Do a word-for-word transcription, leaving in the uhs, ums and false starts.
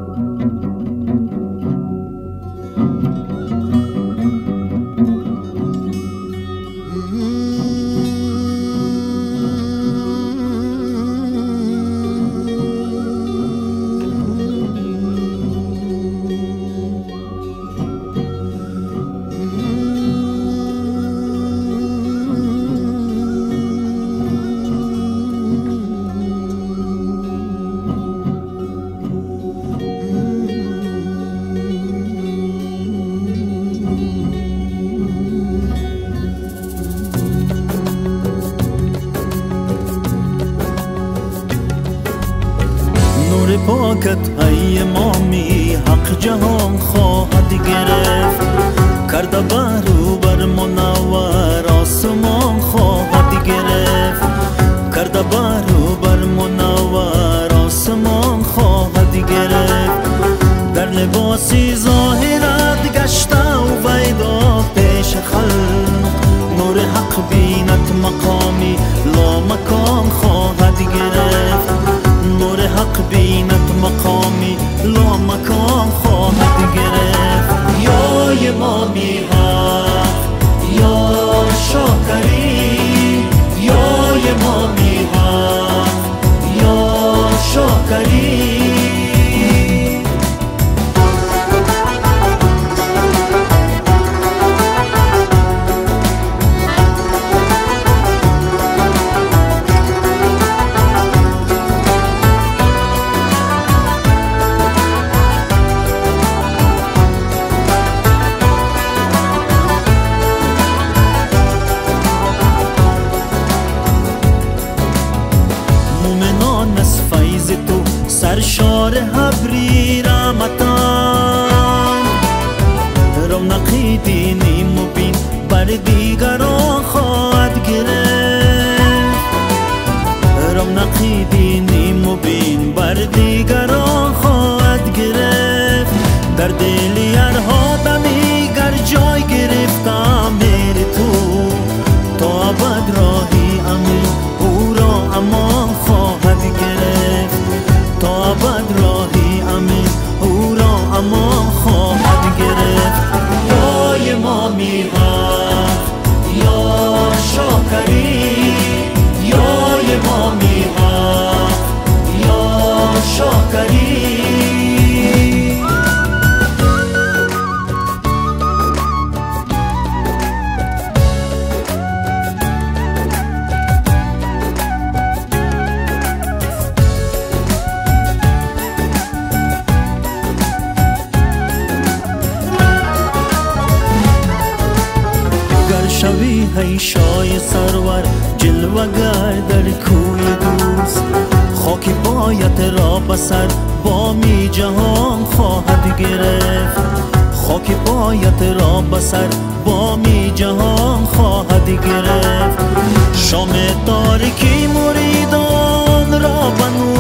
نور پاکت ای امامی حق جهان خواهد گرفت، کرده برو بر منور آسمان خواهد گرفت، کرده برو بر منور آسمان خواهد گرفت. در لباسی ظاهرت گشته و بیدا پیش خلق، نور حق بینت مقامی لا مکان خواهد گرفت، نور حق بینت مقامی لا مکان خواهد گرفت. یا امامی حق یا شاکری، یا امامی حق یا شاکری. از فیض تو سرشار حبری رحمتان، رونقی دینی مبین بر دیگران خواهد گرفت، رونقی دینی مبین بر دیگران خواهد گرفت. در دل یارها دمیگر جای گرفتم میری تو، تا ابد راهی امین او را امان خواهد گرفت، تا ابد راهی امین او را امان خواهد گرفت. یا امامی حق یا شاکری، یا امامی حق یا شاکری. شوی هی شای سرور جلوگر در کوی دوست، خاک پایت را بسر بامی جهان خواهد گرفت، خاک پایت را بسر بامی جهان خواهد گرفت. شام تاریکی مریدان را بنو